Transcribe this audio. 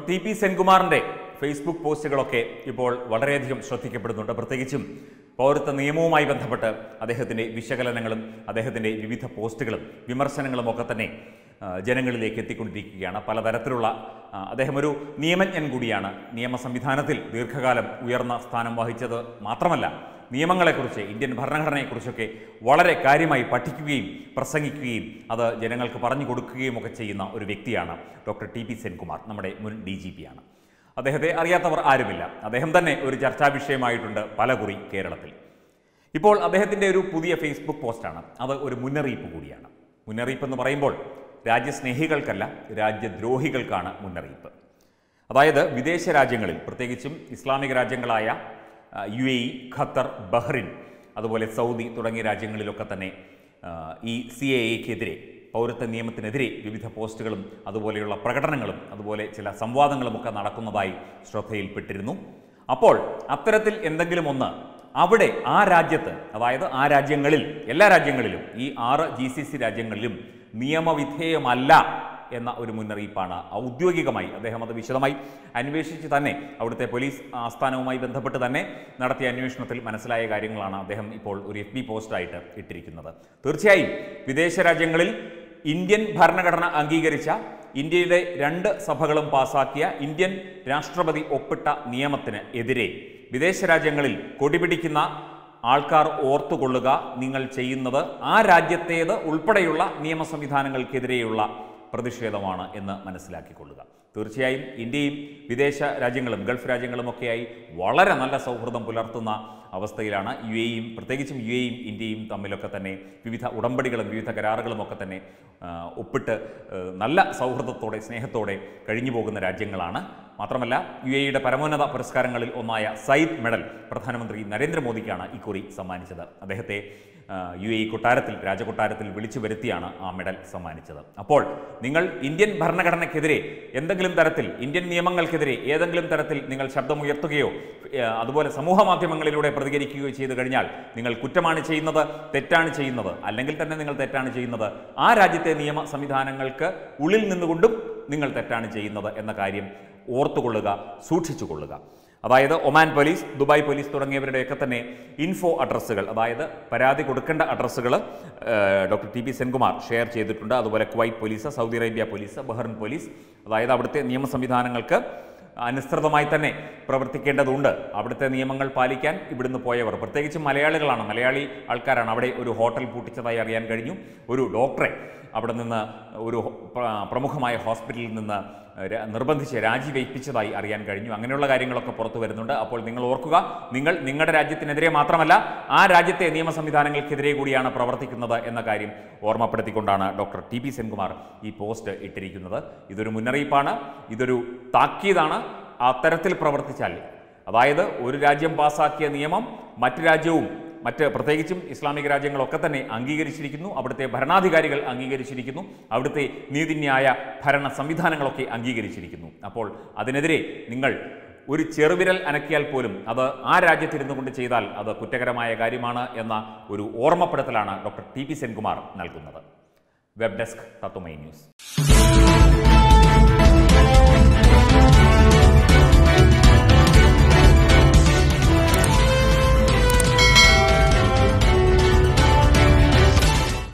T P സെൻകുമാറിൻ്റെ Facebook പോസ്റ്റുകളൊക്കെ ഇപ്പോൾ വളരെയധികം ശ്രദ്ധിക്കപ്പെടുന്നുണ്ട്. പ്രത്യേകിച്ചും പൗരത്വ നിയമവുമായി ബന്ധപ്പെട്ട് അദ്ദേഹത്തിൻ്റെ വിശകലനങ്ങളും അദ്ദേഹത്തിൻ്റെ വിവിധ പോസ്റ്റുകളും വിമർശനങ്ങളും ഒക്കെ തന്നെ ജനങ്ങളിലേക്ക് എത്തിക്കൊണ്ടിരിക്കുകയാണ്. പലതരത്തിലുള്ള അദ്ദേഹം ഒരു നിയമജ്ഞൻ കൂടിയാണ്. നിയമ സംവിധാനത്തിൽ ദീർഘകാലം ഉയർന്ന സ്ഥാനം വഹിച്ചത് മാത്രമല്ല, നിയമങ്ങളെക്കുറിച്ച്, ഇന്ത്യൻ ഭരണഘടനയെക്കുറിച്ചൊക്കെ വളരെ കാര്യമായി പഠിക്കുകയും പ്രസംഗിക്കുകയും അത് ജനങ്ങൾക്ക് പറഞ്ഞു കൊടുക്കുകയും ഒക്കെ ചെയ്യുന്ന ഒരു വ്യക്തിയാണ് ഡോക്ടർ ടി പി സെൻകുമാർ. നമ്മുടെ മുൻ DGP ആണ്. അദ്ദേഹത്തെ അറിയാത്തവർ ആരുമില്ല. അദ്ദേഹം തന്നെ ഒരു ചർച്ചാ വിഷയമായിട്ടുണ്ട് പലകുറി കേരളത്തിൽ. ഇപ്പോൾ അദ്ദേഹത്തിൻ്റെ ഒരു പുതിയ ഫേസ്ബുക്ക് പോസ്റ്റാണ്. അത് ഒരു മുന്നറിയിപ്പ് കൂടിയാണ്. മുന്നറിയിപ്പ് എന്ന് പറയുമ്പോൾ രാജ്യസ്നേഹികൾക്കല്ല, രാജ്യദ്രോഹികൾക്കാണ് മുന്നറിയിപ്പ്. അതായത് വിദേശ രാജ്യങ്ങളിൽ, പ്രത്യേകിച്ചും ഇസ്ലാമിക രാജ്യങ്ങളായ UAE, ഖത്തർ, ബഹ്റിൻ, അതുപോലെ സൗദി തുടങ്ങിയ രാജ്യങ്ങളിലൊക്കെ തന്നെ ഈ CAA-ക്കെതിരെ, പൗരത്വ നിയമത്തിനെതിരെ വിവിധ പോസ്റ്റുകളും അതുപോലെയുള്ള പ്രകടനങ്ങളും അതുപോലെ ചില സംവാദങ്ങളുമൊക്കെ നടക്കുന്നതായി ശ്രദ്ധയിൽപ്പെട്ടിരുന്നു. അപ്പോൾ അത്തരത്തിൽ എന്തെങ്കിലും ഒന്ന് അവിടെ ആ രാജ്യത്ത്, അതായത് ആ രാജ്യങ്ങളിൽ, എല്ലാ രാജ്യങ്ങളിലും, ഈ 6 GCC രാജ്യങ്ങളിലും നിയമവിധേയമല്ല എന്ന ഒരു മുന്നറിയിപ്പാണ് ഔദ്യോഗികമായി. അദ്ദേഹം അത് വിശദമായി അന്വേഷിച്ച് തന്നെ, അവിടുത്തെ പോലീസ് ആസ്ഥാനവുമായി ബന്ധപ്പെട്ട് തന്നെ നടത്തിയ അന്വേഷണത്തിൽ മനസ്സിലായ കാര്യങ്ങളാണ് അദ്ദേഹം ഇപ്പോൾ ഒരു FB പോസ്റ്റായിട്ട് ഇട്ടിരിക്കുന്നത്. തീർച്ചയായും വിദേശ രാജ്യങ്ങളിൽ ഇന്ത്യൻ ഭരണഘടന അംഗീകരിച്ച, ഇന്ത്യയുടെ 2 സഭകളും പാസാക്കിയ, ഇന്ത്യൻ രാഷ്ട്രപതി ഒപ്പിട്ട നിയമത്തിന് എതിരെ വിദേശ രാജ്യങ്ങളിൽ കൊടിപിടിക്കുന്ന ആൾക്കാർ ഓർത്തുകൊള്ളുക, നിങ്ങൾ ചെയ്യുന്നത് ആ രാജ്യത്തേത് ഉൾപ്പെടെയുള്ള നിയമ സംവിധാനങ്ങൾക്കെതിരെയുള്ള പ്രതിഷേധമാണ് എന്ന് മനസ്സിലാക്കിക്കൊള്ളുക. തീർച്ചയായും ഇന്ത്യയും വിദേശ രാജ്യങ്ങളും ഗൾഫ് രാജ്യങ്ങളുമൊക്കെയായി വളരെ നല്ല സൗഹൃദം പുലർത്തുന്ന അവസ്ഥയിലാണ്. UAE-യും, പ്രത്യേകിച്ചും UAE-യും ഇന്ത്യയും തമ്മിലൊക്കെ തന്നെ വിവിധ ഉടമ്പടികളും വിവിധ കരാറുകളും ഒക്കെ തന്നെ ഒപ്പിട്ട് നല്ല സൗഹൃദത്തോടെ, സ്നേഹത്തോടെ കഴിഞ്ഞു പോകുന്ന രാജ്യങ്ങളാണ്. മാത്രമല്ല, UAE-യുടെ പരമോന്നത പുരസ്കാരങ്ങളിൽ ഒന്നായ സയ്യിദ് മെഡൽ പ്രധാനമന്ത്രി നരേന്ദ്രമോദിക്കാണ് ഇക്കുറി സമ്മാനിച്ചത്. അദ്ദേഹത്തെ UAE കൊട്ടാരത്തിൽ, രാജകൊട്ടാരത്തിൽ വിളിച്ചു വരുത്തിയാണ് ആ മെഡൽ സമ്മാനിച്ചത്. അപ്പോൾ നിങ്ങൾ ഇന്ത്യൻ ഭരണഘടനയ്ക്കെതിരെ എന്തെങ്കിലും തരത്തിൽ, ഇന്ത്യൻ നിയമങ്ങൾക്കെതിരെ ഏതെങ്കിലും തരത്തിൽ നിങ്ങൾ ശബ്ദമുയർത്തുകയോ അതുപോലെ സമൂഹ മാധ്യമങ്ങളിലൂടെ പ്രതികരിക്കുകയോ ചെയ്തു കഴിഞ്ഞാൽ നിങ്ങൾ കുറ്റമാണ് ചെയ്യുന്നത്, തെറ്റാണ് ചെയ്യുന്നത്. അല്ലെങ്കിൽ തന്നെ നിങ്ങൾ തെറ്റാണ് ചെയ്യുന്നത് ആ രാജ്യത്തെ നിയമ സംവിധാനങ്ങൾക്ക് ഉള്ളിൽ നിന്നുകൊണ്ടും നിങ്ങൾ തെറ്റാണ് ചെയ്യുന്നത് എന്ന കാര്യം ഓർത്തുകൊള്ളുക, സൂക്ഷിച്ചുകൊള്ളുക. അതായത് ഒമാൻ പോലീസ്, ദുബായ് പോലീസ് തുടങ്ങിയവരുടെയൊക്കെ തന്നെ ഇൻഫോ അഡ്രസ്സുകൾ, അതായത് പരാതി കൊടുക്കേണ്ട അഡ്രസ്സുകൾ doctor T P Senkumar share ചെയ്തിട്ടുണ്ട്. അതുപോലെ Kuwait police, Saudi Arabia police, Bahrain police, അതായത് അവിടുത്തെ നിയമ സംവിധാനങ്ങൾക്ക് അനുസൃതമായി തന്നെ പ്രവർത്തിക്കേണ്ടതുണ്ട്. അവിടുത്തെ നിയമങ്ങൾ പാലിക്കാൻ ഇവിടുന്ന് പോയവർ, പ്രത്യേകിച്ചും മലയാളികളാണ്, മലയാളി ആൾക്കാരാണ്. അവിടെ ഒരു ഹോട്ടൽ പൂട്ടിച്ചതായി അറിയാൻ കഴിഞ്ഞു. ഒരു ഡോക്ടറെ അവിടെ നിന്ന്, ഒരു പ്രമുഖമായ ഹോസ്പിറ്റലിൽ നിന്ന് നിർബന്ധിച്ച് രാജിവയ്പ്പിച്ചതായി അറിയാൻ കഴിഞ്ഞു. അങ്ങനെയുള്ള കാര്യങ്ങളൊക്കെ പുറത്തു വരുന്നുണ്ട്. അപ്പോൾ നിങ്ങൾ ഓർക്കുക, നിങ്ങൾ നിങ്ങളുടെ രാജ്യത്തിനെതിരെ മാത്രമല്ല ആ രാജ്യത്തെ നിയമ സംവിധാനങ്ങൾക്കെതിരെ കൂടിയാണ് പ്രവർത്തിക്കുന്നത് എന്ന കാര്യം ഓർമ്മപ്പെടുത്തിക്കൊണ്ടാണ് ഡോക്ടർ ടി പി സെൻകുമാർ ഈ പോസ്റ്റ് ഇട്ടിരിക്കുന്നത്. ഇതൊരു മുന്നറിയിപ്പാണ്, ഇതൊരു താക്കീതാണ്. അത്തരത്തിൽ പ്രവർത്തിച്ചാൽ, അതായത് ഒരു രാജ്യം പാസാക്കിയ നിയമം മറ്റു രാജ്യവും, പ്രത്യേകിച്ചും ഇസ്ലാമിക രാജ്യങ്ങളൊക്കെ തന്നെ അംഗീകരിച്ചിരിക്കുന്നു, അവിടുത്തെ ഭരണാധികാരികൾ അംഗീകരിച്ചിരിക്കുന്നു, അവിടുത്തെ നീതിന്യായ ഭരണ സംവിധാനങ്ങളൊക്കെ അംഗീകരിച്ചിരിക്കുന്നു. അപ്പോൾ അതിനെതിരെ നിങ്ങൾ ഒരു ചെറുവിരൽ അനക്കിയാൽ പോലും അത് ആ രാജ്യത്തിരുന്നു കൊണ്ട് ചെയ്താൽ അത് കുറ്റകരമായ കാര്യമാണ് എന്ന ഒരു ഓർമ്മപ്പെടുത്തലാണ് ഡോക്ടർ ടി പി സെൻകുമാർ നൽകുന്നത്. Web desk Tatwamayi news.